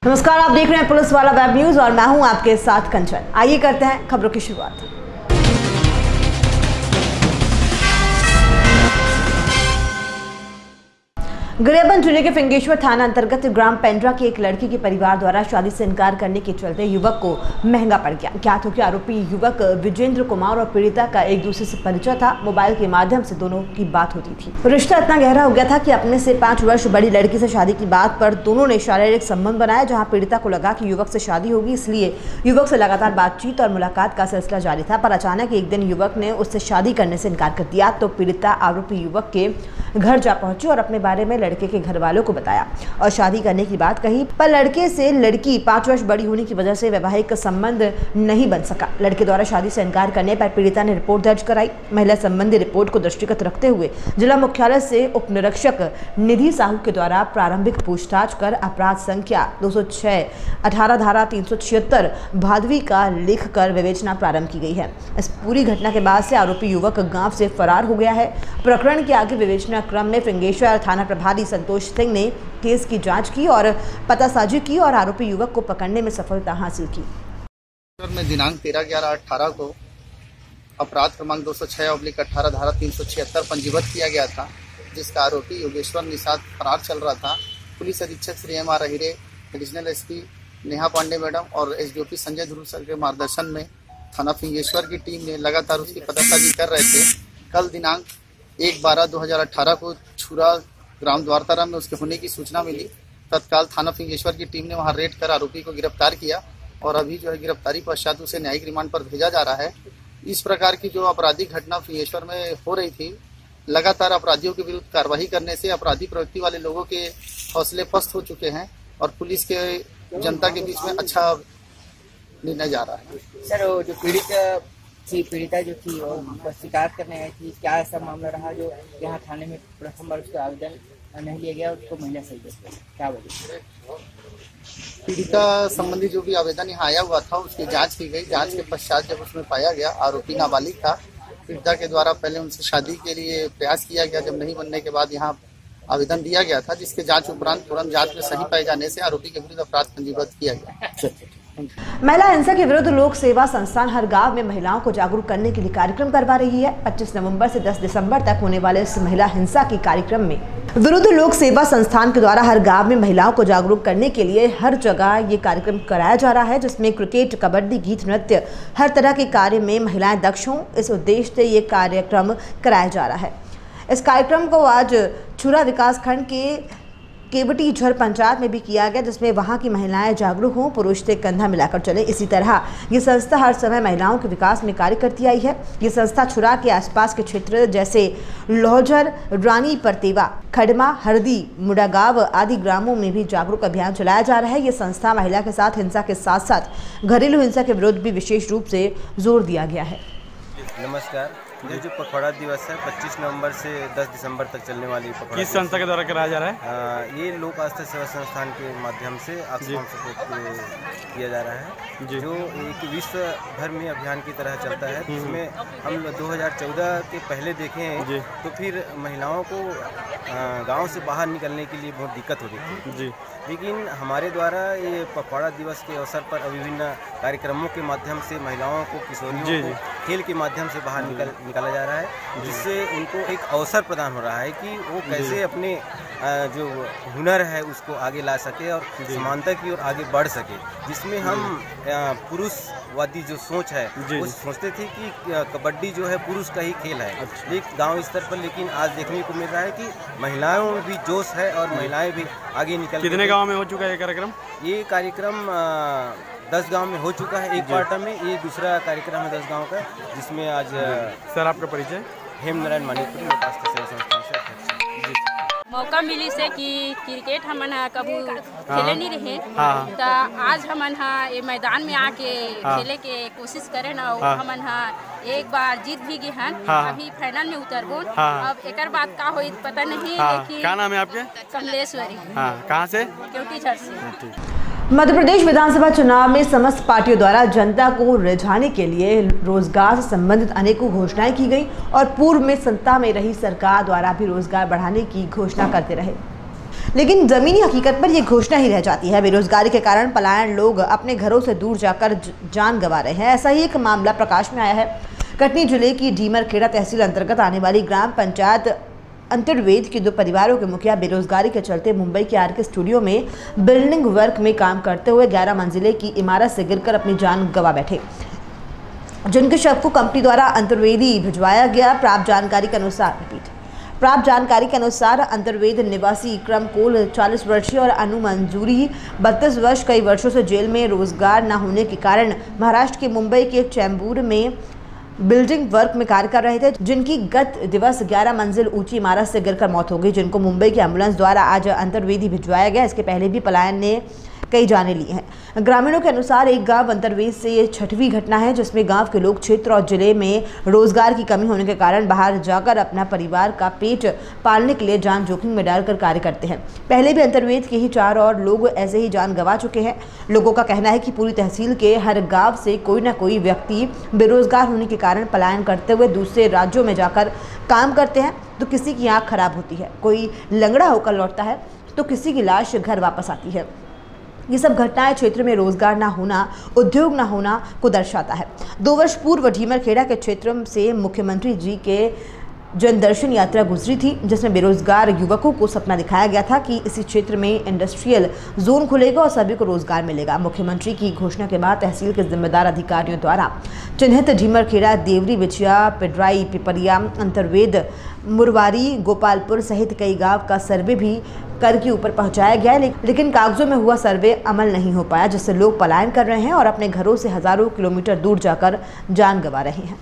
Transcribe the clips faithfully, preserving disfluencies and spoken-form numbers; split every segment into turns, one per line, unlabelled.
नमस्कार, आप देख रहे हैं पुलिस वाला वेब न्यूज और मैं हूं आपके साथ कंचन। आइए करते हैं खबरों की शुरुआत। गरियाबंद जिले के फिंगेश्वर थाना अंतर्गत ग्राम पेंड्रा की एक लड़की के परिवार द्वारा शादी से इनकार करने के चलते युवक को महंगा पड़ गया। ज्ञात हो कि आरोपी युवक विजेंद्र कुमार और पीड़िता का एक दूसरे से परिचय था। मोबाइल के माध्यम से दोनों की बात होती थी। रिश्ता इतना गहरा हो गया था कि अपने से पांच वर्ष बड़ी लड़की से शादी की बात पर दोनों ने शारीरिक संबंध बनाया। जहाँ पीड़िता को लगा कि युवक से शादी होगी, इसलिए युवक से लगातार बातचीत और मुलाकात का सिलसिला जारी था। पर अचानक एक दिन युवक ने उससे शादी करने से इनकार कर दिया तो पीड़िता आरोपी युवक के घर जा पहुंची और अपने बारे में लड़के के घर वालों को बताया और शादी करने की बात कही। पर लड़के से लड़की पांच वर्ष बड़ी होने की वजह से वैवाहिक संबंध नहीं बन सका। लड़के द्वारा शादी से इनकार करने पर पीड़िता ने रिपोर्ट दर्ज कराई। महिला संबंधी रिपोर्ट को दृष्टिगत रखते हुए जिला मुख्यालय से उप निरीक्षक निधि साहू के द्वारा प्रारंभिक पूछताछ कर अपराध संख्या दो सौ छह अठारह धारा तीन सौ छिहत्तर भादवी का लिख कर विवेचना प्रारंभ की गई है। इस पूरी घटना के बाद से आरोपी युवक गांव से फरार हो गया है। प्रकरण के आगे विवेचना क्रम में फिंगेश्वर थाना प्रभारी संतोष सिंह ने केस की जांच की और पतासाजी की और आरोपी युवक को पकड़ने में सफलता हासिल की।
में दिनांक तेरह ग्यारह अठारह को अपराध क्रमांक दो सौ छह ऑब्लिक अठारह धारा तीन सौ छिहत्तर पंजीबद्ध किया गया था, जिसका आरोपी योगेश्वर निषाद फरार चल रहा था। पुलिस अधीक्षक Shri M R Ahire, additional SP Neha Pandey madam और एसडीओपी संजय ध्रुव सर के मार्गदर्शन में थाना फिंगेश्वर की टीम ने लगातार उसकी पतासाजी कर रहे थे। कल दिनांक एक बारह दो हजार अठारह को छुरा ग्राम द्वारतारा में उसके होने की सूचना मिली। तत्काल थाना फिंगेश्वर की टीम ने वहां रेड कर आरोपी को गिरफ्तार किया और अभी जो है गिरफ्तारी पश्चात उसे न्यायिक रिमांड पर भेजा जा रहा है। इस प्रकार की जो आपराधिक घटना फिंगेश्वर में हो रही थी, लगातार अपराधियों के विरुद्ध कार्रवाई करने से अपराधी प्रवृत्ति वाले लोगों के हौसले पस्त हो चुके हैं और पुलिस के जनता के बीच में अच्छा निर्णय जा रहा है।
सर, जो पीड़ित थी पीड़िता जो थी वो शिकायत करने आई थी, क्या ऐसा मामला रहा जो यहाँ थाने में प्रथम बार उसका आवेदन नहीं लिया गया, उसको महिला सही करती क्या वजह?
पीड़िता संबंधी जो भी आवेदन यहाँ आया हुआ था उसकी जांच की गई। जांच के पश्चात जब उसमें पाया गया आरोपी नाबालिग था, पीड़िता के द्वारा पहले उनसे शादी के लिए प्रयास किया गया। जब नहीं बनने के बाद यहाँ आवेदन दिया गया था, जिसके जांच उपरांत तुरंत जांच में सही पाए जाने से आरोपी के विरुद्ध अपराध पंजीबद्ध किया गया।
महिला हिंसा के विरुद्ध लोक सेवा संस्थान हर गांव में महिलाओं को जागरूक करने के लिए कार्यक्रम करवा रही है। पच्चीस नवंबर से दस दिसंबर तक होने वाले इस महिला हिंसा के कार्यक्रम में विरुद्ध लोक सेवा संस्थान के द्वारा हर गांव में महिलाओं को जागरूक करने के लिए हर जगह ये कार्यक्रम कराया जा रहा है, जिसमें क्रिकेट, कबड्डी, गीत, नृत्य, हर तरह के कार्य में महिलाएं दक्ष हों। इस उद्देश्य से ये कार्यक्रम कराया जा रहा है। इस कार्यक्रम को आज छुरा विकास खंड के केवटी झर पंचायत में भी किया गया, जिसमें वहां की महिलाएं जागरूक हों, पुरुष से कंधा मिलाकर चले। इसी तरह ये संस्था हर समय महिलाओं के विकास में कार्य करती आई है। ये संस्था छुरा के आसपास के क्षेत्र जैसे लोहझर, रानी परतेवा, खडमा, हरदी, मुडागांव आदि ग्रामों में भी जागरूक अभियान चलाया जा रहा है। ये संस्था महिला के साथ हिंसा के साथ साथ घरेलू हिंसा के विरुद्ध भी विशेष रूप से जोर दिया गया है।
नमस्कार, ये जो पखवाड़ा दिवस है पच्चीस नवंबर से दस दिसंबर तक चलने वाली पखवाड़ा
किस संस्था के द्वारा कराया जा रहा है?
आ, ये लोक आस्था सेवा संस्थान के माध्यम से ऑक्सफाम सपोर्ट किया जा रहा है, जो एक विश्व भर में अभियान की तरह चलता है। जिसमें हम दो हज़ार चौदह के पहले देखें तो फिर महिलाओं को गांव से बाहर निकलने के लिए बहुत दिक्कत हो रही थी, लेकिन हमारे द्वारा ये पखवाड़ा दिवस के अवसर पर विभिन्न कार्यक्रमों के माध्यम से महिलाओं को, किशोरियों को खेल के माध्यम से बाहर निकल निकाला जा रहा है, जिससे उनको एक अवसर प्रदान हो रहा है कि वो कैसे अपने जो हुनर है उसको आगे ला सके और समानता की ओर आगे बढ़ सके। जिसमें हम पुरुषवादी जो सोच है वो सोचते थे कि कबड्डी जो है पुरुष का ही खेल है एक गांव स्तर पर, लेकिन आज देखने को मिल रहा है कि महिलाओं में भी जोश है और महिलाएं भी आगे निकल।
कितने गाँव में हो चुका है ये कार्यक्रम?
ये कार्यक्रम दस गांव में हो चुका है एक क्वार्टर में। ये दूसरा कार्यक्रम है दस गांव का, जिसमें आज
सर आपका परिचय?
हेम नारायण मानिकपुरी लोक आस्था सेवा संस्थान से अध्यक्ष।
मौका मिली से कि क्रिकेट हमन कबू खेले नहीं रहे, तो आज हमन ये मैदान में आके खेले के कोशिश करें ना। हमन एक बार जीत भी गए हैं, अभी फाइनल में उतरबो। अब एक बात का हो पता नहीं।
क्या नाम है आपके?
कमलेश्वरी।
कहाँ से?
केवटी झर से।
मध्य प्रदेश विधानसभा चुनाव में समस्त पार्टियों द्वारा जनता को रिझाने के लिए रोजगार से संबंधित अनेकों घोषणाएं की गई और पूर्व में सत्ता में रही सरकार द्वारा भी रोजगार बढ़ाने की घोषणा करते रहे। लेकिन जमीनी हकीकत पर यह घोषणा ही रह जाती है। बेरोजगारी के कारण पलायन लोग अपने घरों से दूर जाकर जान गंवा रहे हैं। ऐसा ही एक मामला प्रकाश में आया है। कटनी जिले की डीमरखेड़ा तहसील अंतर्गत आने वाली ग्राम पंचायत अंतर्वेद के दो परिवारों के मुखिया बेरोजगारी के चलते मुंबई के आर के स्टूडियो में बिल्डिंग वर्क में काम करते हुए ग्यारह मंजिले की इमारत से गिरकर अपनी जान गंवा बैठे, जिनके शव को कंपनी द्वारा अंतर्वेदी भिजवाया गया। प्राप्त जानकारी के अनुसार रिपीट प्राप्त जानकारी के अनुसार अंतर्वेद निवासी क्रम कोल चालीस वर्षीय और अनु मंजूरी बत्तीस वर्ष कई वर्षों से जेल में रोजगार न होने के कारण महाराष्ट्र के मुंबई के एक चैम्बूर में बिल्डिंग वर्क में कार्य कर रहे थे, जिनकी गत दिवस ग्यारह मंजिल ऊंची इमारत से गिरकर मौत हो गई, जिनको मुंबई की एम्बुलेंस द्वारा आज अंतर्वेदी भिजवाया गया। इसके पहले भी पलायन ने कई जाने ली हैं। ग्रामीणों के अनुसार एक गांव अंतर्वेद से ये छठवीं घटना है जिसमें गांव के लोग क्षेत्र और जिले में रोजगार की कमी होने के कारण बाहर जाकर अपना परिवार का पेट पालने के लिए जान जोखिम में डालकर कार्य करते हैं। पहले भी अंतर्वेद के ही चार और लोग ऐसे ही जान गंवा चुके हैं। लोगों का कहना है कि पूरी तहसील के हर गाँव से कोई ना कोई व्यक्ति बेरोजगार होने के कारण पलायन करते हुए दूसरे राज्यों में जाकर काम करते हैं, तो किसी की आँख खराब होती है, कोई लंगड़ा होकर लौटता है, तो किसी की लाश घर वापस आती है। ये सब घटनाएं क्षेत्र में रोजगार ना होना, उद्योग ना होना को दर्शाता है। दो वर्ष पूर्व डीमरखेड़ा के क्षेत्र से मुख्यमंत्री जी के जनदर्शन यात्रा गुजरी थी, जिसमें बेरोजगार युवकों को सपना दिखाया गया था कि इसी क्षेत्र में इंडस्ट्रियल जोन खुलेगा और सभी को रोजगार मिलेगा। मुख्यमंत्री की घोषणा के बाद तहसील के जिम्मेदार अधिकारियों द्वारा चिन्हित डीमरखेड़ा, देवरी, बिछिया, पिडराई, पिपरिया, अंतर्वेद, मुरवारी, गोपालपुर सहित कई गांव का सर्वे भी कर के ऊपर पहुंचाया गया है, लेकिन कागजों में हुआ सर्वे अमल नहीं हो पाया, जिससे लोग पलायन कर रहे हैं और अपने घरों से हजारों किलोमीटर दूर जाकर जान गंवा रहे हैं।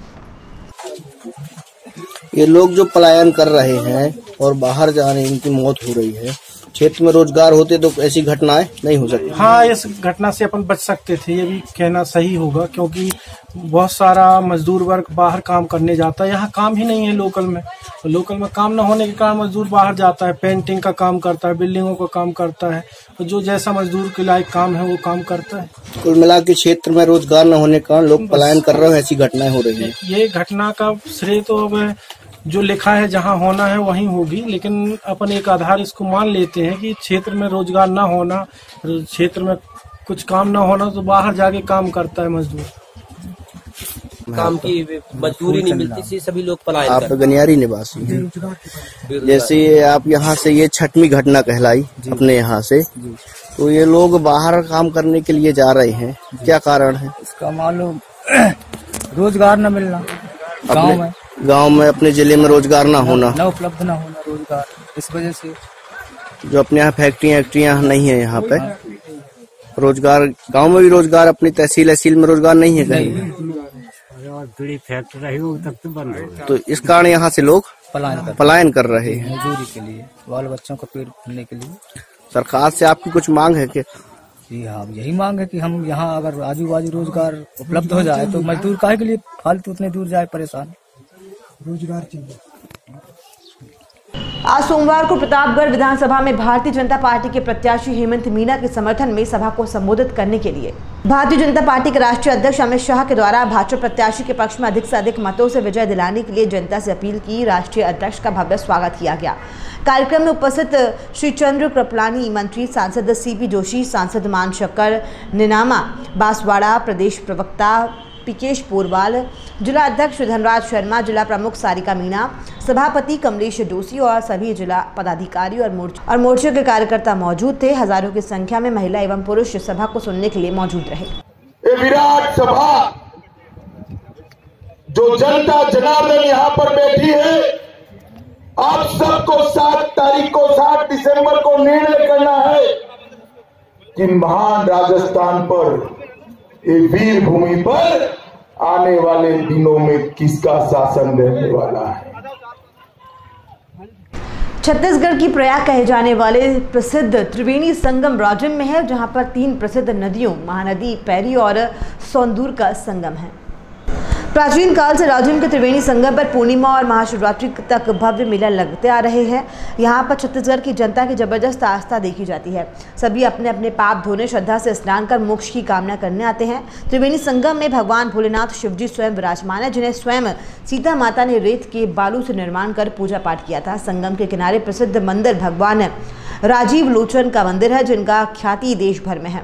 ये लोग जो पलायन कर रहे हैं और बाहर जाने इनकी मौत हो रही है, क्षेत्र में रोजगार होते तो ऐसी घटनाएं नहीं हो सकती।
हाँ, इस घटना से अपन बच सकते थे, ये भी कहना सही होगा, क्योंकि बहुत सारा मजदूर वर्ग बाहर काम करने जाता है। यहाँ काम ही नहीं है लोकल में, तो लोकल में काम न होने के कारण मजदूर बाहर जाता है, पेंटिंग का काम करता है, बिल्डिंगों का काम करता है, तो जो जैसा मजदूर के लायक काम है वो काम करता है।
कुल मिला के क्षेत्र में रोजगार न होने के कारण लोग पलायन कर रहे हैं, ऐसी घटनाएं हो रही है।
ये घटना का श्रेय तो अब जो लिखा है जहाँ होना है वहीं होगी, लेकिन अपन एक आधार इसको मान लेते हैं कि क्षेत्र में रोजगार ना होना, क्षेत्र में कुछ काम ना होना, तो बाहर जाके काम करता है मजदूर।
काम की मजदूरी नहीं मिलती थी, सभी लोग पलायन
आप गनियारी निवासी हैं, जैसे आप यहाँ से ये छठवीं घटना कहलाई अपने यहाँ से, तो ये लोग बाहर काम करने के लिए जा रहे हैं, क्या कारण है
इसका? मालूम रोजगार न मिलना, गाँव में
गांव में अपने जिले में रोजगार ना होना,
न उपलब्ध ना होना रोजगार, इस वजह से
जो अपने यहाँ फैक्ट्रियाँ फैक्ट्रियाँ नहीं है, यहाँ पे रोजगार गांव में भी रोजगार, अपनी तहसील तहसील में रोजगार नहीं है कहीं,
फैक्ट्री तब तो बंद हो,
तो इस कारण यहाँ से लोग
पलायन कर
पलायन कर रहे हैं
मजदूरी के लिए, बाल बच्चों का पेट भरने के लिए।
सरकार से आपकी कुछ मांग है कि?
जी हाँ, यही मांग है कि हम यहाँ अगर आजू बाजू रोजगार उपलब्ध हो जाए तो मजदूर काहे के लिए फालतू उतने दूर जाए परेशान, रोजगार चाहिए।
आज सोमवार को प्रतापगढ़ विधानसभा में भारतीय जनता पार्टी के प्रत्याशी हेमंत मीना के समर्थन में सभा को संबोधित करने के लिए भारतीय जनता पार्टी के राष्ट्रीय अध्यक्ष अमित शाह के द्वारा भाजपा प्रत्याशी के पक्ष में अधिक से अधिक मतों से विजय दिलाने के लिए जनता से अपील की। राष्ट्रीय अध्यक्ष का भव्य स्वागत किया गया। कार्यक्रम में उपस्थित श्री चंद्र कृपलानी, मंत्री सांसद सीपी जोशी, सांसद मानशंकर निनामा, बांसवाड़ा प्रदेश प्रवक्ता पिकेश पोरवाल, जिला अध्यक्ष धनराज शर्मा, जिला प्रमुख सारिका मीना, सभापति कमलेश जोशी और सभी जिला पदाधिकारी और मोर्चे और मोर्चे के कार्यकर्ता मौजूद थे। हजारों की संख्या में महिला एवं पुरुष सभा को सुनने के लिए मौजूद रहे।
ये विराट सभा जो जनता जनार्दन यहाँ पर बैठी है, आप सबको सात तारीख को सात दिसंबर को निर्णय करना है कि महान राजस्थान पर, ये वीर भूमि पर आने वाले दिनों में किसका शासन रहने वाला है।
छत्तीसगढ़ की प्रयाग कहे जाने वाले प्रसिद्ध त्रिवेणी संगम राजिम में है, जहां पर तीन प्रसिद्ध नदियों महानदी, पैरी और सौंदूर का संगम है। प्राचीन काल से राजिम के त्रिवेणी संगम पर पूर्णिमा और महाशिवरात्रि तक भव्य मेला लगते आ रहे हैं। यहाँ पर छत्तीसगढ़ की जनता की जबरदस्त आस्था देखी जाती है। सभी अपने अपने पाप धोने, श्रद्धा से स्नान कर मोक्ष की कामना करने आते हैं। त्रिवेणी संगम में भगवान भोलेनाथ शिवजी स्वयं विराजमान है, जिन्हें स्वयं सीता माता ने रेत के बालू से निर्माण कर पूजा पाठ किया था। संगम के किनारे प्रसिद्ध मंदिर भगवान राजीव लोचन का मंदिर है, जिनका ख्याति देश भर में है।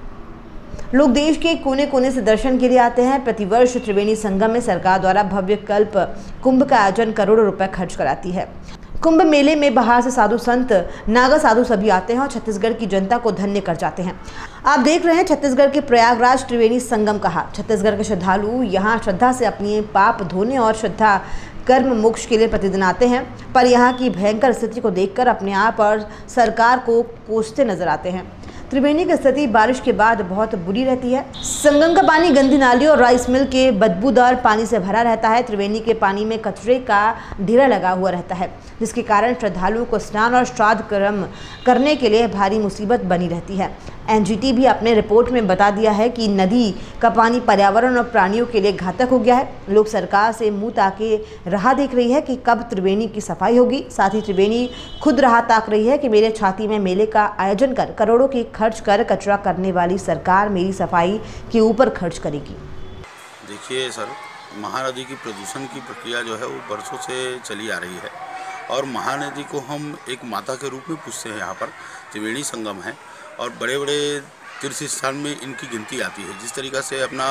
लोग देश के कोने कोने से दर्शन के लिए आते हैं। प्रतिवर्ष त्रिवेणी संगम में सरकार द्वारा भव्य कल्प कुंभ का आयोजन करोड़ों रुपए खर्च कराती है। कुंभ मेले में बाहर से साधु संत, नागा साधु सभी आते हैं और छत्तीसगढ़ की जनता को धन्य कर जाते हैं। आप देख रहे हैं छत्तीसगढ़ के प्रयागराज त्रिवेणी संगम का हाट। छत्तीसगढ़ के श्रद्धालु यहाँ श्रद्धा से अपने पाप धोने और श्रद्धा कर्म मोक्ष के लिए प्रतिदिन आते हैं, पर यहाँ की भयंकर स्थिति को देखकर अपने आप और सरकार को कोसते नजर आते हैं। त्रिवेणी की स्थिति बारिश के बाद बहुत बुरी रहती है। संगम का पानी गंदी नालियों और राइस मिल के बदबूदार पानी से भरा रहता है। त्रिवेणी के पानी में कचरे का ढेरा लगा हुआ रहता है, जिसके कारण श्रद्धालुओं को स्नान और श्राद्ध कर्म करने के लिए भारी मुसीबत बनी रहती है। एनजीटी भी अपने रिपोर्ट में बता दिया है कि नदी का पानी पर्यावरण और प्राणियों के लिए घातक हो गया है। लोग सरकार से मुंह ताके राह देख रही है कि कब त्रिवेणी की सफाई होगी। साथ ही त्रिवेणी खुद राह ताक रही है कि मेरे छाती में मेले का आयोजन कर करोड़ों की खर्च कर कचरा करने वाली सरकार मेरी सफाई के ऊपर खर्च करेगी।
देखिए सर, महानदी की प्रदूषण की प्रक्रिया जो है वो बरसों से चली आ रही है और महानदी को हम एक माता के रूप में पूजते हैं। यहाँ पर त्रिवेणी संगम है और बड़े बड़े तीर्थ स्थान में इनकी गिनती आती है। जिस तरीक़ा से अपना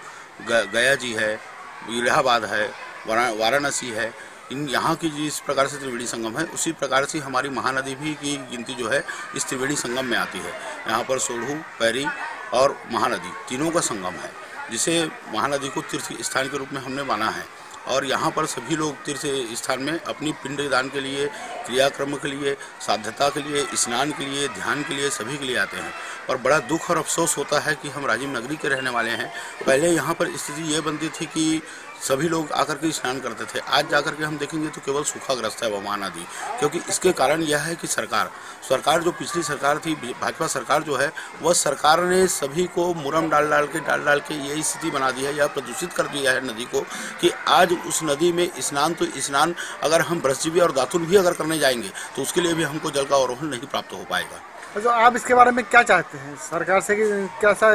गया जी है, इलाहाबाद है, वाराणसी है, इन यहाँ की जिस प्रकार से त्रिवेणी संगम है उसी प्रकार से हमारी महानदी भी की गिनती जो है इस त्रिवेणी संगम में आती है। यहाँ पर सोढ़ू, पैरी और महानदी तीनों का संगम है, जिसे महानदी को तीर्थ स्थान के रूप में हमने माना है। और यहाँ पर सभी लोग तीर्थ स्थान में अपनी पिंडदान के लिए, क्रियाक्रम के लिए, साध्यता के लिए, स्नान के लिए, ध्यान के लिए, सभी के लिए आते हैं। और बड़ा दुख और अफसोस होता है कि हम राजीव नगरी के रहने वाले हैं। पहले यहाँ पर स्थिति ये बनती थी कि सभी लोग आकर के स्नान करते थे। आज जाकर के हम देखेंगे तो केवल सूखाग्रस्त है वो महानदी, क्योंकि इसके कारण यह है कि सरकार सरकार जो पिछली सरकार थी, भाजपा सरकार जो है, वह सरकार ने सभी को मुरम डाल डाल के डाल डाल के यही स्थिति बना दी है या प्रदूषित कर दिया है नदी को कि आज उस नदी में स्नान तो स्नान अगर हम ब्रशजीवी और दातुन भी अगर करने जाएंगे तो उसके लिए भी हमको जल का अवरोहण नहीं प्राप्त हो पाएगा।
तो आप इसके बारे में क्या चाहते हैं सरकार से कि कैसा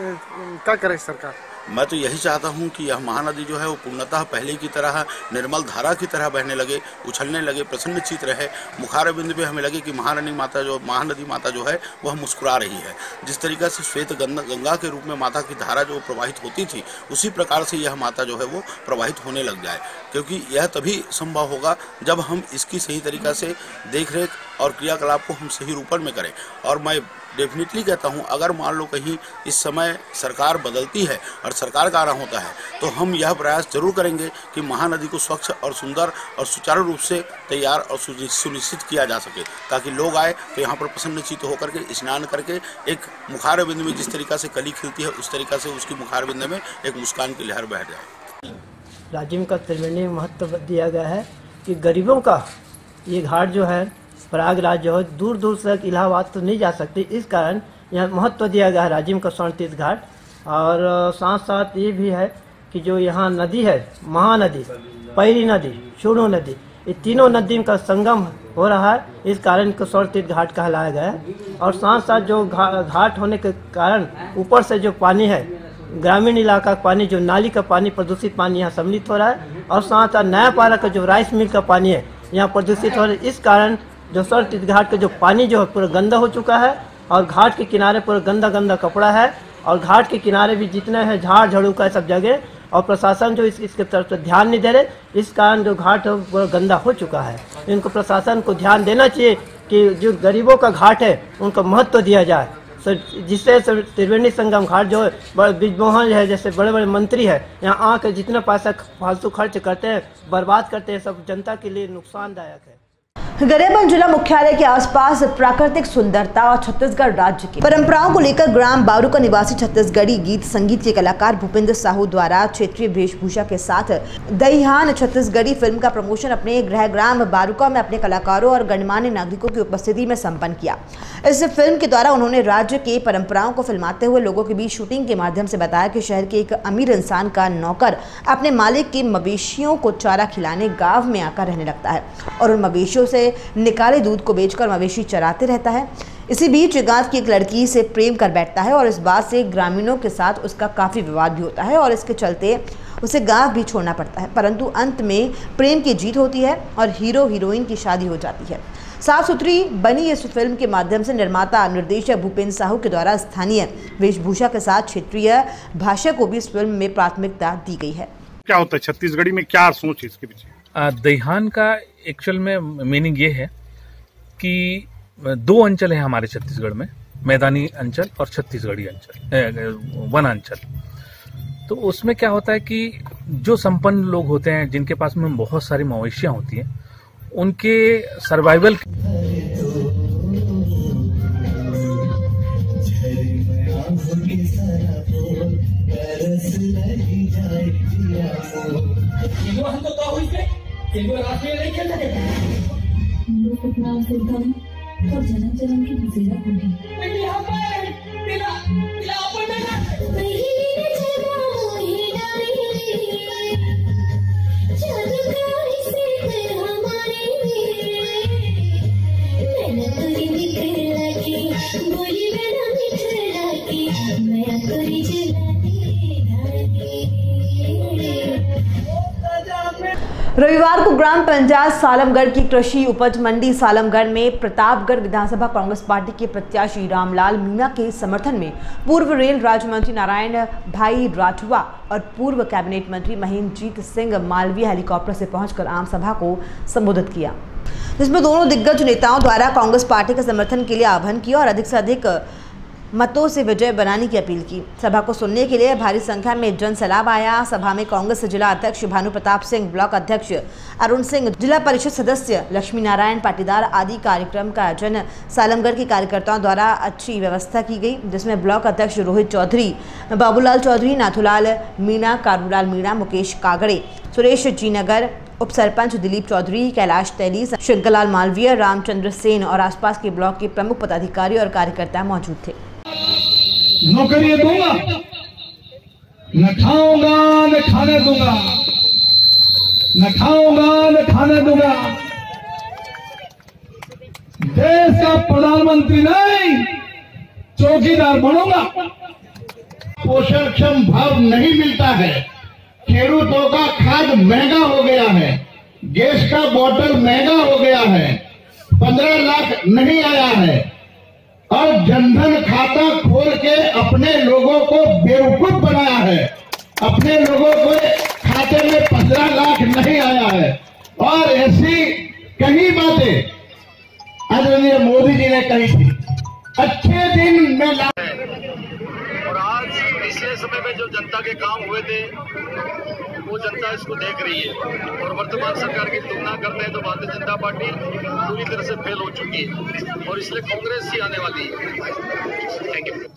क्या करे सरकार?
मैं तो यही चाहता हूं कि यह महानदी जो है वो पूर्णतः पहले की तरह निर्मल धारा की तरह बहने लगे, उछलने लगे, प्रसन्न चित्त रहे। मुखार बिंदु पे हमें लगे कि महारानी माता जो महानदी माता जो है वह मुस्कुरा रही है। जिस तरीक़ा से श्वेत गंगा के रूप में माता की धारा जो प्रवाहित होती थी, उसी प्रकार से यह माता जो है वो प्रवाहित होने लग जाए, क्योंकि यह तभी संभव होगा जब हम इसकी सही तरीक़ा से देख रेख और क्रियाकलाप को हम सही रूपन में करें। और मैं डेफिनेटली कहता हूं, अगर मान लो कहीं इस समय सरकार बदलती है और सरकार का आना होता है तो हम यह प्रयास जरूर करेंगे कि महानदी को स्वच्छ और सुंदर और सुचारू रूप से तैयार और सुनिश्चित किया जा सके, ताकि लोग आए तो यहाँ पर प्रसन्नचित्त होकर के स्नान करके एक मुखार बिंद में जिस तरीक़ा से कली खिलती है उस तरीक़ा से उसकी मुखार बिंद में एक मुस्कान की लहर बह जाए।
राज्य का त्रिवेणी महत्व दिया गया है कि गरीबों का ये घाट जो है प्रयागराज जो है दूर दूर तक इलाहाबाद तो नहीं जा सकती, इस कारण यह महत्व दिया गया है राजिम का स्वर्ण तीर्थ घाट। और साथ साथ ये भी है कि जो यहाँ नदी है, महानदी, पैरी नदी, सोढ़ू नदी, ये तीनों नदी का संगम हो रहा है, इस कारण इनको स्वर्ण तीर्थ घाट कहलाया गया है। और साथ साथ जो घा, घाट होने के कारण ऊपर से जो पानी है, ग्रामीण इलाका का पानी, जो नाली का पानी, प्रदूषित पानी यहाँ सम्मिलित हो रहा है। और साथ साथ नया पारा का जो राइस मिल का पानी है यहाँ प्रदूषित हो रहा है। इस कारण जो स्वर्ण तीर्थ घाट का जो पानी जो है पूरा गंदा हो चुका है और घाट के किनारे पूरा गंदा गंदा कपड़ा है। और घाट के किनारे भी जितने हैं झाड़ झाड़ू का सब जगह, और प्रशासन जो इस, इसके तरफ ध्यान नहीं दे रहे, इस कारण जो घाट है पूरा गंदा हो चुका है। इनको प्रशासन को ध्यान देना चाहिए कि जो गरीबों का घाट है उनको महत्व दिया जाए, जिससे त्रिवेणी संगम घाट जो है बड़े बिजमोहन है, जैसे बड़े बड़े मंत्री है यहाँ आकर जितना पैसा फालतू खर्च करते हैं, बर्बाद करते हैं, सब जनता के लिए नुकसानदायक है।
गरियाबंद जिला मुख्यालय के आसपास प्राकृतिक सुंदरता और छत्तीसगढ़ राज्य की परंपराओं को लेकर ग्राम बारूका निवासी छत्तीसगढ़ी गीत संगीत के कलाकार भूपेंद्र साहू द्वारा क्षेत्रीय वेशभूषा के साथ दहिहान छत्तीसगढ़ी फिल्म का प्रमोशन अपने गृह ग्राम बारूका में अपने कलाकारों और गणमान्य नागरिकों की उपस्थिति में संपन्न किया। इस फिल्म के द्वारा उन्होंने राज्य के परंपराओं को फिल्माते हुए लोगों के बीच शूटिंग के माध्यम से बताया कि शहर के एक अमीर इंसान का नौकर अपने मालिक के मवेशियों को चारा खिलाने गांव में आकर रहने लगता है और उन मवेशियों से निकाले दूध को बेचकर मवेशी चराते रहता है। इसी बीच गांव की एक लड़की से प्रेम कर बैठता है और इस बात से ग्रामीणों के साथ उसका काफी विवाद भी होता है और इसके चलते उसे गांव भी छोड़ना पड़ता है, परंतु अंत में प्रेम की जीत होती है और हीरो हीरोइन की शादी हो जाती है। साफ सुथरी बनी इस फिल्म के माध्यम से निर्माता निर्देशक भूपेंद्र साहू के द्वारा स्थानीय वेशभूषा के साथ क्षेत्रीय भाषा को भी इस फिल्म में प्राथमिकता दी गई है।
क्या होता है छत्तीसगढ़ी में, क्या सोच है इसके पीछे?
दईहान का एक्चुअल में मीनिंग ये है कि दो अंचल है हमारे छत्तीसगढ़ में, मैदानी अंचल और छत्तीसगढ़ी अंचल, वन अंचल। तो उसमें क्या होता है कि जो संपन्न लोग होते हैं, जिनके पास में बहुत सारी मवेशियां होती हैं, उनके सर्वाइवल
और जन्म जन्म की बसेरा होगी।
रविवार को ग्राम पंचायत सालमगढ़ की कृषि उपज मंडी सालमगढ़ में प्रतापगढ़ विधानसभा कांग्रेस पार्टी के प्रत्याशी रामलाल मीणा के समर्थन में पूर्व रेल राज्य मंत्री नारायण भाई राठवा और पूर्व कैबिनेट मंत्री महेंद्रजीत सिंह मालवीय हेलीकॉप्टर से पहुंचकर आम सभा को संबोधित किया, जिसमें दोनों दिग्गज नेताओं द्वारा कांग्रेस पार्टी के समर्थन के लिए आह्वान किया और अधिक से अधिक मतों से विजय बनाने की अपील की। सभा को सुनने के लिए भारी संख्या में जन सैलाब आया। सभा में कांग्रेस जिला अध्यक्ष भानु प्रताप सिंह, ब्लॉक अध्यक्ष अरुण सिंह, जिला परिषद सदस्य लक्ष्मी नारायण पाटीदार आदि कार्यक्रम का आयोजन सालमगढ़ के कार्यकर्ताओं द्वारा अच्छी व्यवस्था की गई, जिसमें ब्लॉक अध्यक्ष रोहित चौधरी, बाबूलाल चौधरी, नाथूलाल मीणा, कारूलाल मीणा, मुकेश कागड़े, सुरेश जीनगर, उप सरपंच दिलीप चौधरी, कैलाश तैली, शंकरलाल मालवीय, रामचंद्र सेन और आसपास के ब्लॉक के प्रमुख पदाधिकारी और कार्यकर्ता मौजूद थे।
नौकरी दूंगा, न खाऊंगा न खाने दूंगा, न खाऊंगा न खाने दूंगा। देश का प्रधानमंत्री नहीं, चौकीदार बनूंगा। पोषण क्षम भाव नहीं मिलता है, खेडूतों का खाद महंगा हो गया है, गैस का बोतल महंगा हो गया है, पंद्रह लाख नहीं आया है और जनधन खाता खोल के अपने लोगों को बेवकूफ बनाया है। अपने लोगों को खाते में पंद्रह लाख नहीं आया है और ऐसी कई बातें आदरणीय मोदी जी ने कही थी। अच्छे दिन में ला
और आज पिछले समय में जो जनता के काम हुए थे वो जनता इसको देख रही है और वर्तमान सरकार की तुलना करते हैं तो भारतीय जनता पार्टी पूरी तरह से फेल हो चुकी है और इसलिए कांग्रेस ही आने वाली है। Thank you.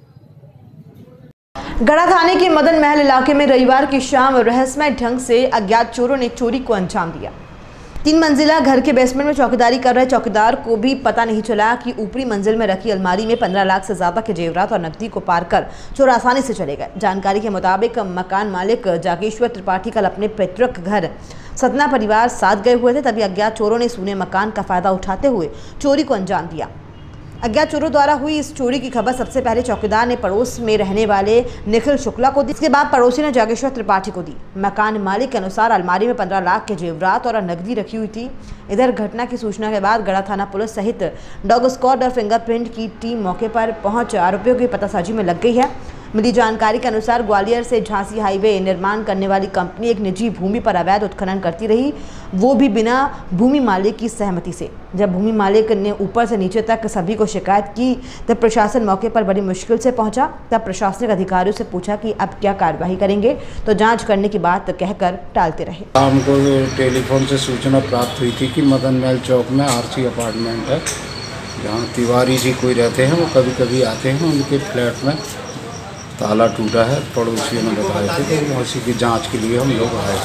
गढ़ा थाने के मदन महल इलाके में रविवार की शाम रहस्यमय ढंग से अज्ञात चोरों ने चोरी को अंजाम दिया। तीन मंजिला घर के बेसमेंट में चौकीदारी कर रहे चौकीदार को भी पता नहीं चला कि ऊपरी मंजिल में रखी अलमारी में पंद्रह लाख से ज्यादा के जेवरात और नकदी को पार कर चोर आसानी से चले गए। जानकारी के मुताबिक मकान मालिक जागेश्वर त्रिपाठी कल अपने पैतृक घर सतना परिवार साथ गए हुए थे, तभी अज्ञात चोरों ने सूने मकान का फायदा उठाते हुए चोरी को अंजाम दिया। अज्ञात चोरों द्वारा हुई इस चोरी की खबर सबसे पहले चौकीदार ने पड़ोस में रहने वाले निखिल शुक्ला को दी, इसके बाद पड़ोसी ने जागेश्वर त्रिपाठी को दी। मकान मालिक के अनुसार अलमारी में पंद्रह लाख के जेवरात और नकदी रखी हुई थी। इधर घटना की सूचना के बाद गढ़ा थाना पुलिस सहित डॉग स्क्वाड और फिंगरप्रिंट की टीम मौके पर पहुंच आरोपियों की पतासाजी में लग गई है। मिली जानकारी के अनुसार ग्वालियर से झांसी हाईवे निर्माण करने वाली कंपनी एक निजी भूमि पर अवैध उत्खनन करती रही, वो भी बिना भूमि मालिक की सहमति से। जब भूमि मालिक ने ऊपर से नीचे तक सभी को शिकायत की तब प्रशासन मौके पर बड़ी मुश्किल से पहुंचा। तब प्रशासनिक अधिकारियों से पूछा कि अब क्या कार्रवाई करेंगे, तो जांच करने की बात कहकर टालते रहे।
हमको टेलीफोन से सूचना प्राप्त हुई थी कि मदन महल चौक में आरसी अपार्टमेंट है, जहाँ तिवारी जी कोई रहते हैं, वो कभी कभी आते हैं, उनके फ्लैट में ताला टूटा है। पड़ोसियों ने बताया थे तो उसी की जांच के लिए हम लोग आए।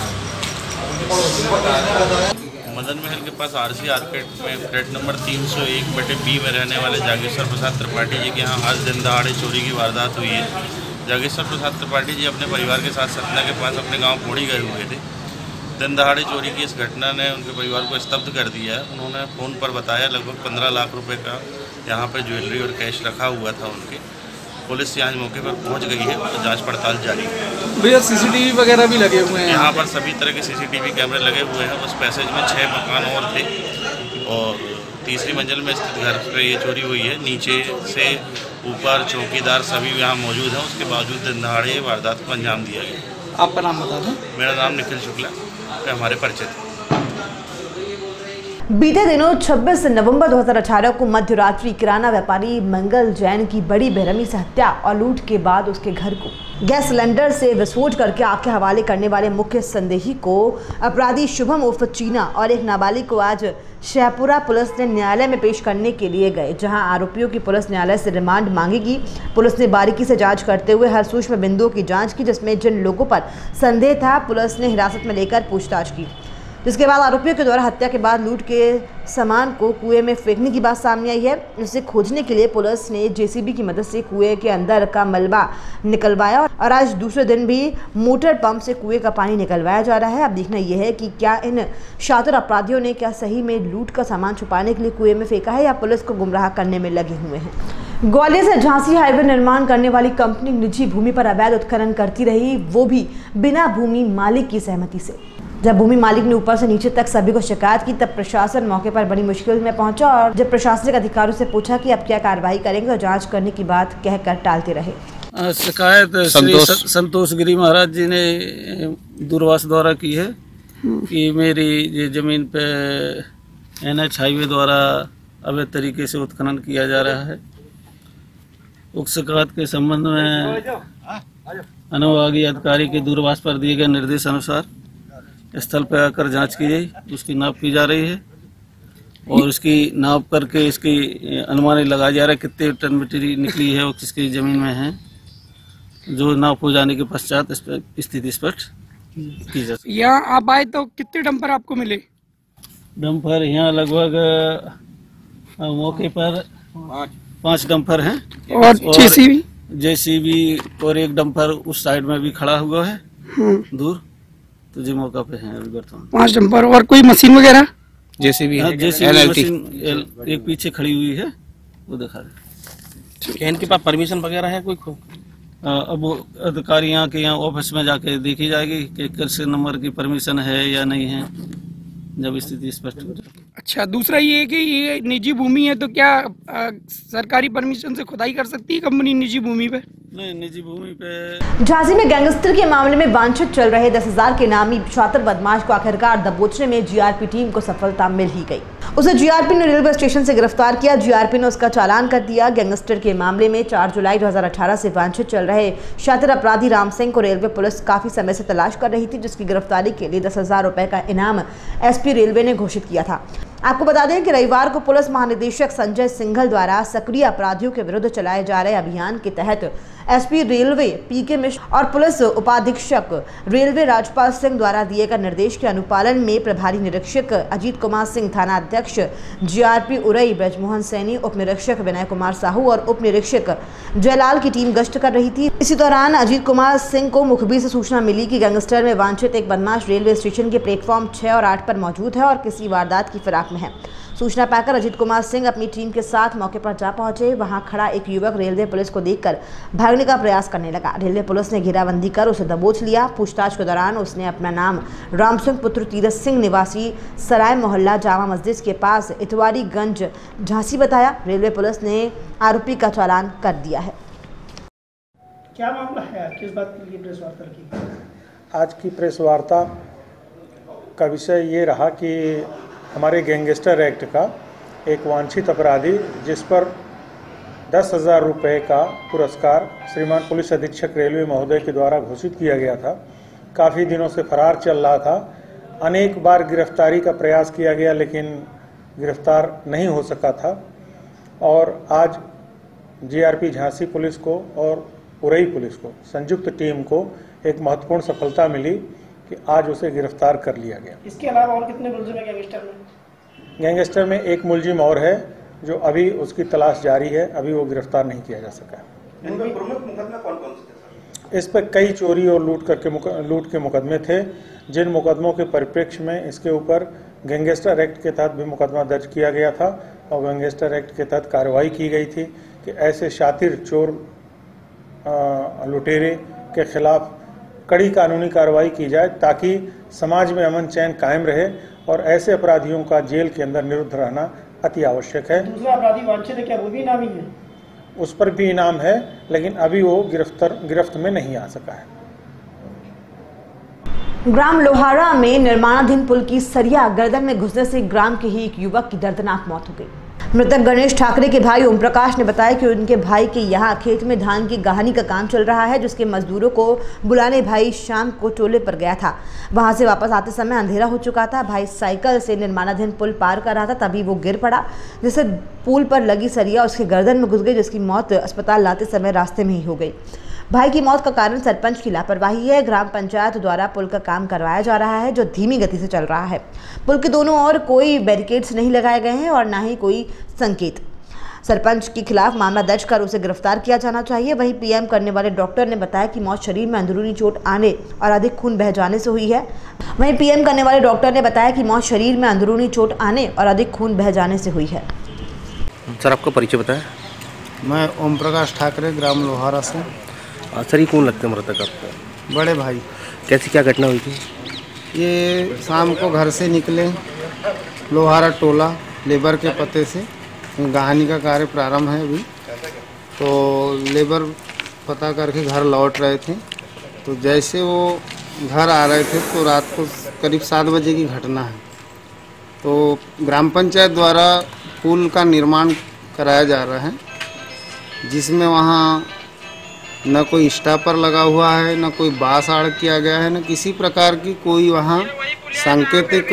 मदन महल के पास आरसी आर्केट में फ्लैट नंबर तीन सौ एक बटे बी में रहने वाले जागेश्वर प्रसाद त्रिपाठी जी के यहाँ आज दिन दहाड़े चोरी की वारदात हुई है। जागेश्वर प्रसाद त्रिपाठी जी अपने परिवार के साथ सतना के पास अपने गाँव पोड़ी गए हुए थे। दिन दहाड़े चोरी की इस घटना ने उनके परिवार को स्तब्ध कर दिया है। उन्होंने फ़ोन पर बताया लगभग पंद्रह लाख रुपए का यहाँ पर ज्वेलरी और कैश रखा हुआ था उनके। पुलिस यहाँ मौके पर पहुँच गई है और जाँच पड़ताल जारी है।
भैया सीसीटीवी वगैरह भी लगे हुए हैं
यहाँ पर, सभी तरह के सीसीटीवी कैमरे लगे हुए हैं। उस पैसेज में छः मकान और थे और तीसरी मंजिल में स्थित घर पर ये चोरी हुई है। नीचे से ऊपर चौकीदार सभी यहाँ मौजूद हैं, उसके बावजूद दिन दहाड़े वारदात को अंजाम दिया गया।
आपका नाम बता दें।
मेरा नाम निखिल शुक्ला है, हमारे परिचित।
बीते दिनों छब्बीस नवंबर दो हज़ार अठारह को मध्य रात्रि किराना व्यापारी मंगल जैन की बड़ी बेरहमी से हत्या और लूट के बाद उसके घर को गैस सिलेंडर से विस्फोट करके आग के हवाले करने वाले मुख्य संदेही को अपराधी शुभम उर्फ चीना और एक नाबालिग को आज शाहपुरा पुलिस ने न्यायालय में पेश करने के लिए गए, जहां आरोपियों की पुलिस न्यायालय से रिमांड मांगेगी। पुलिस ने बारीकी से जांच करते हुए हर सूक्ष्म बिंदुओं की जांच की, जिसमें जिन लोगों पर संदेह था पुलिस ने हिरासत में लेकर पूछताछ की, जिसके बाद आरोपियों के द्वारा हत्या के बाद लूट के सामान को कुएं में फेंकने की बात सामने आई है। इसे खोजने के लिए पुलिस ने जेसीबी की मदद से कुएं के अंदर का मलबा निकलवाया और आज दूसरे दिन भी मोटर पंप से कुएं का पानी निकलवाया जा रहा है। अब देखना यह है कि क्या इन शातिर अपराधियों ने क्या सही में लूट का सामान छुपाने के लिए कुएं में फेंका है या पुलिस को गुमराह करने में लगे हुए हैं। ग्वालियर से झांसी हाईवे निर्माण करने वाली कंपनी निजी भूमि पर अवैध उत्खनन करती रही, वो भी बिना भूमि मालिक की सहमति से। जब भूमि मालिक ने ऊपर से नीचे तक सभी को शिकायत की, तब प्रशासन मौके पर बड़ी मुश्किल में पहुंचा और जब प्रशासनिक अधिकारियों से पूछा कि अब क्या कार्रवाई करेंगे और जांच करने की बात कहकर टालते रहे।
शिकायत श्री संतोष गिरी महाराज जी ने दूरभाष द्वारा की है कि मेरी जमीन पे एन एच हाईवे द्वारा अवैध तरीके से उत्खनन किया जा रहा है। उक्त शिकायत के संबंध में अनुभागीय अधिकारी के दूरभाष पर दिए गए निर्देश अनुसार स्थल पर आकर जांच की गई, उसकी नाप की जा रही है और उसकी नाप करके इसकी अनुमान लगाया जा रहा है कितने टन मिट्टी निकली है और किसकी जमीन में है, जो नाप हो जाने के पश्चात स्थिति स्पष्ट की जा सकती है। यहाँ आप आए तो कितने डंपर आपको मिले?
डंपर यहाँ लगभग मौके पर पांच डंपर हैं
और जेसीबी
जेसीबी और एक डंपर उस साइड में भी खड़ा हुआ है दूर, तो जी मौका पे है अभी वर्तमान
पांच डंपर। और कोई मशीन वगैरह?
जेसीबी जेसीबी मशीन एक पीछे खड़ी हुई है, वो दिखा रहे।
इनके पास परमिशन वगैरह है कोई?
अब अधिकारी यहाँ के यहाँ ऑफिस में जाके देखी जाएगी कि किस नंबर की परमिशन है या नहीं है, जब स्थिति स्पष्ट हो जाए।
अच्छा, दूसरा ये है कि ये निजी भूमि है, तो क्या आ, सरकारी परमिशन से खुदाई कर सकती है कंपनी निजी भूमि पे?
नहीं, निजी भूमि पे।
झांसी में गैंगस्टर के मामले में वांछित चल रहे दस हजार के नामी शातिर बदमाश को आखिरकार दबोचने में जीआरपी टीम को सफलता मिल ही गई। उसे जीआरपी ने रेलवे स्टेशन से गिरफ्तार किया। जीआरपी ने उसका चालान कर दिया। गैंगस्टर के मामले में चार जुलाई दो हज़ार अठारह से वांछित चल रहे शातिर अपराधी राम सिंह को रेलवे पुलिस काफी समय से तलाश कर रही थी, जिसकी गिरफ्तारी के लिए दस हजार रुपए का इनाम एसपी रेलवे ने घोषित किया था। आपको बता दें कि रविवार को पुलिस महानिदेशक संजय सिंघल द्वारा सक्रिय अपराधियों के विरुद्ध चलाए जा रहे अभियान के तहत एसपी रेलवे पीके मिश्र और पुलिस उपाधीक्षक रेलवे राजपाल सिंह द्वारा दिए गए निर्देश के अनुपालन में प्रभारी निरीक्षक अजीत कुमार सिंह, थाना अध्यक्ष जीआरपी उरई ब्रजमोहन सैनी, उप निरीक्षक विनय कुमार साहू और उप निरीक्षक जयलाल की टीम गश्त कर रही थी। इसी दौरान अजीत कुमार सिंह को मुखबिर से सूचना मिली कि गैंगस्टर में वांछित एक बदमाश रेलवे स्टेशन के प्लेटफॉर्म छह और आठ पर मौजूद है और किसी वारदात की फिराक में है। सूचना पाकर अजीत कुमार सिंह अपनी टीम के साथ मौके पर जा पहुंचे। वहां खड़ा एक युवक रेलवे पुलिस को देखकर भागने का प्रयास करने लगा। रेलवे पुलिस ने घेराबंदी कर उसे दबोच लिया। पूछताछ के दौरान उसने अपना नाम राम सिंह पुत्र तीरथ सिंह निवासी सराय मोहल्ला जामा मस्जिद के पास इतवारीगंज झांसी बताया। रेलवे पुलिस ने आरोपी का चालान कर दिया है।
क्या मामला है? किस बात के लिए प्रेस वार्ता की? आज की प्रेस वार्ता का विषय ये रहा कि हमारे गैंगस्टर एक्ट का एक वांछित अपराधी जिस पर दस हज़ार रुपये का पुरस्कार श्रीमान पुलिस अधीक्षक रेलवे महोदय के द्वारा घोषित किया गया था, काफ़ी दिनों से फरार चल रहा था। अनेक बार गिरफ्तारी का प्रयास किया गया लेकिन गिरफ्तार नहीं हो सका था और आज जीआरपी झांसी पुलिस को और उरई पुलिस को संयुक्त टीम को एक महत्वपूर्ण सफलता मिली कि आज उसे गिरफ्तार कर लिया गया।
इसके अलावा और कितने मुलजिम हैं गैंगस्टर में?
गैंगस्टर में एक मुलजिम और है जो अभी उसकी तलाश जारी है, अभी वो गिरफ्तार नहीं किया जा सका।
प्रमुख मुकदमे कौन कौन से थे?
इस पर कई चोरी और लूट करके लूट के मुकदमे थे, जिन मुकदमों के परिप्रेक्ष्य में इसके ऊपर गैंगस्टर एक्ट के तहत भी मुकदमा दर्ज किया गया था और गैंगस्टर एक्ट के तहत कार्रवाई की गई थी कि ऐसे शातिर चोर लुटेरे के खिलाफ कड़ी कानूनी कार्रवाई की जाए ताकि समाज में अमन चैन कायम रहे और ऐसे अपराधियों का जेल के अंदर निरुद्ध रहना अति आवश्यक है।
दूसरा अपराधी वांछित है, क्या वो भी इनामी है?
उस पर भी इनाम है, लेकिन अभी वो गिरफ्तार गिरफ्त में नहीं आ सका है।
ग्राम लोहारा में निर्माणाधीन पुल की सरिया गर्दन में घुसने से ग्राम के ही एक युवक की दर्दनाक मौत हो गई। मृतक गणेश ठाकरे के भाई ओम प्रकाश ने बताया कि उनके भाई के यहाँ खेत में धान की गहानी का काम चल रहा है, जिसके मजदूरों को बुलाने भाई शाम को टोले पर गया था। वहां से वापस आते समय अंधेरा हो चुका था। भाई साइकिल से निर्माणाधीन पुल पार कर रहा था, तभी वो गिर पड़ा, जिससे पुल पर लगी सरिया उसके गर्दन में घुस गई, जिसकी मौत अस्पताल लाते समय रास्ते में ही हो गई। भाई की मौत का कारण सरपंच की लापरवाही है। ग्राम पंचायत द्वारा पुल का काम करवाया जा रहा है, जो धीमी गति से चल रहा है। पुल के दोनों ओर कोई बैरिकेड्स नहीं लगाए गए हैं और ना ही कोई संकेत। सरपंच के खिलाफ मामला दर्ज कर उसे गिरफ्तार किया जाना चाहिए। वहीं पीएम करने वाले डॉक्टर ने बताया कि मौत शरीर में अंदरूनी चोट आने और अधिक खून बह जाने से हुई है। वहीं पीएम करने वाले डॉक्टर ने बताया कि मौत शरीर में अंदरूनी चोट आने और अधिक खून बह जाने से हुई है।
सर, आपका परिचय बताएं।
मैं ओम प्रकाश ठाकरे, ग्राम लोहारा से।
सर, ये कौन लगते हैं मृतक आपको?
बड़े भाई।
कैसी क्या घटना हुई थी?
ये शाम को घर से निकले, लोहारा टोला लेबर के पते से, गहानी का कार्य प्रारंभ है अभी, तो लेबर पता करके घर लौट रहे थे। तो जैसे वो घर आ रहे थे तो रात को करीब सात बजे की घटना है। तो ग्राम पंचायत द्वारा पुल का निर्माण कराया जा रहा है, जिसमें वहाँ न कोई स्टापर लगा हुआ है, न कोई बास आड़ किया गया है, न किसी प्रकार की कोई वहाँ सांकेतिक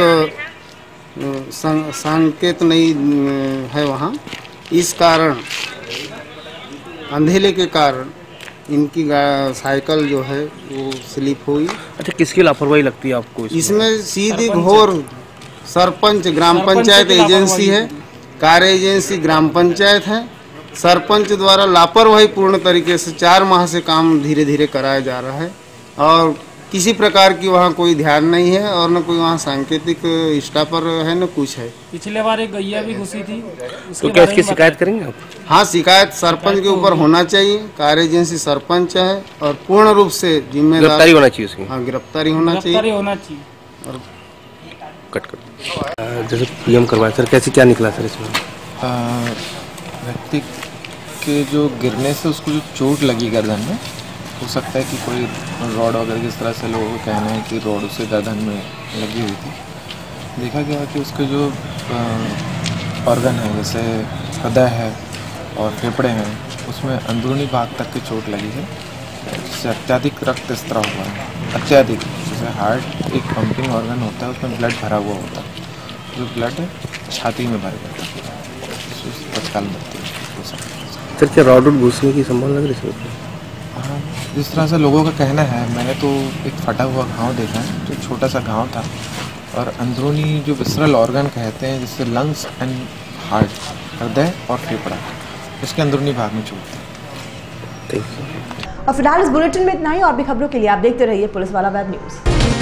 संकेत नहीं है वहाँ। इस कारण अंधेरे के कारण इनकी साइकिल जो है वो स्लिप हुई।
अच्छा, किसकी लापरवाही लगती है आपको इसमें?
इसमें सीधी घोर सरपंच, ग्राम पंचायत एजेंसी है, कार्य एजेंसी ग्राम पंचायत है। सरपंच द्वारा लापरवाही पूर्ण तरीके से चार माह से काम धीरे धीरे कराया जा रहा है और किसी प्रकार की वहाँ कोई ध्यान नहीं है और न कोई वहाँ सांकेतिक स्टापर है, न कुछ है।
पिछले बार एक गैया भी घुसी थी,
तो क्या इसकी शिकायत करेंगे आप?
हाँ, शिकायत सरपंच के ऊपर होना चाहिए। कार्य एजेंसी सरपंच है और पूर्ण रूप से जिम्मेदार
गिरफ्तारी होना चाहिए उसकी।
हाँ, गिरफ्तारी होना चाहिए
होना चाहिए
और
कट कर जैसे पीएम करवाया सर, कैसे क्या निकला सर इसमें?
व्यक्ति के जो गिरने से उसको जो चोट लगी गर्दन में, हो सकता है कि कोई रॉड वगैरह किस तरह से लोगों का कहना है कि रॉड उससे गर्दन में लगी हुई थी। देखा गया कि उसके जो ऑर्गन है, जैसे हृदय है और फेफड़े हैं, उसमें अंदरूनी भाग तक की चोट लगी है, जिससे अत्यधिक रक्त स्त्राव हुआ है। अत्यधिक, जैसे हार्ट एक पंपिंग ऑर्गन होता है, उसमें ब्लड भरा हुआ होता है, जो ब्लड छाती में भर गया था, तत्काल मृत्यु हो सकती है।
सर, क्या रॉड घुसने की संभावना लग रही है?
हाँ, जिस तरह से लोगों का कहना है, मैंने तो एक फटा हुआ घाव देखा है, जो छोटा सा घाव था और अंदरूनी जो विसरल ऑर्गन कहते हैं, जिससे लंग्स एंड हार्ट, हृदय और फेफड़ा, इसके अंदरूनी भाग में चोट थी।
और फिलहाल इस बुलेटिन में इतना ही। और भी खबरों के लिए आप देखते रहिए पुलिस वाला वेब न्यूज़।